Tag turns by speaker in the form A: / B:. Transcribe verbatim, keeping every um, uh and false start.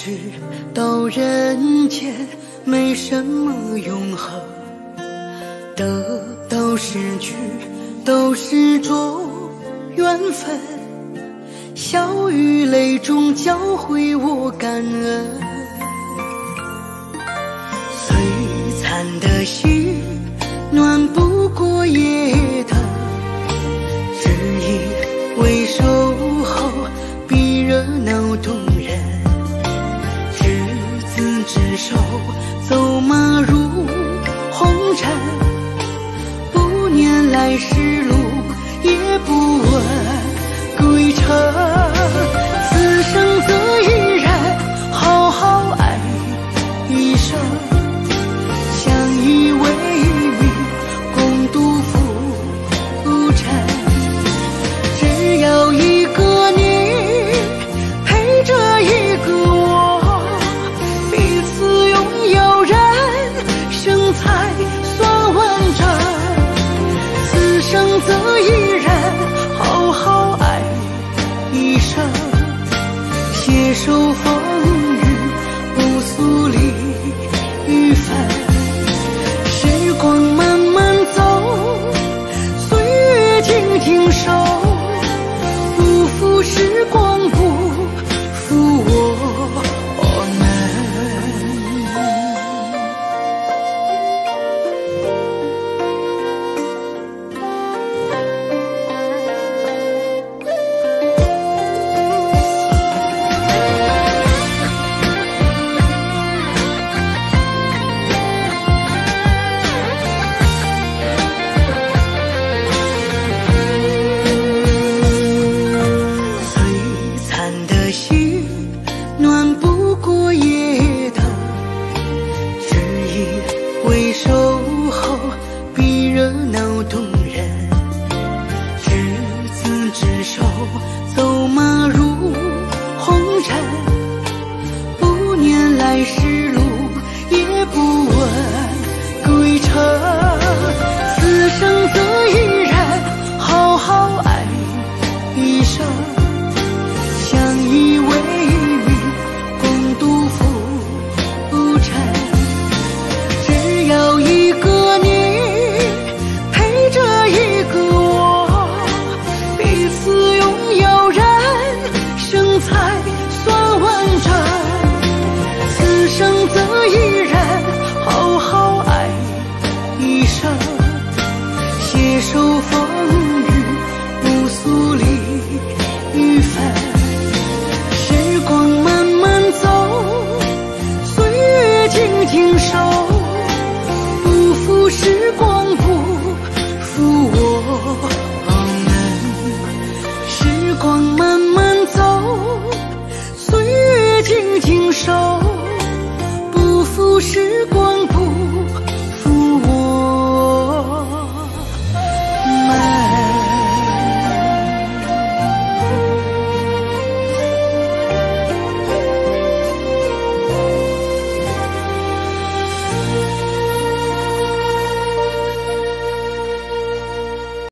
A: 知道人间没什么永恒，得到失去都是种缘分，笑与泪中教会我感恩。璀璨的心暖不过夜灯，只因为守候比热闹动人，执子之手走马入红尘，不念来时路也不问归程，此生择一人好好爱一生，相依为命共度浮沉，只要一个你陪着一个我，彼此拥有人生才算完整，此生择一人好好爱一生，携手风雨不诉离与分，时光慢慢走，岁月静静守，不负时光不负我们。为守候比热闹动人，执子之手走马入红尘，不念来时路也不问归程，此生择一人好好爱一生，相依为命共度浮沉，只要一个你陪着一个我，彼此拥有人生才算完整，此生择一人好好爱一生，携手风雨不诉离与分，时光慢慢走，岁月静静守，不负时光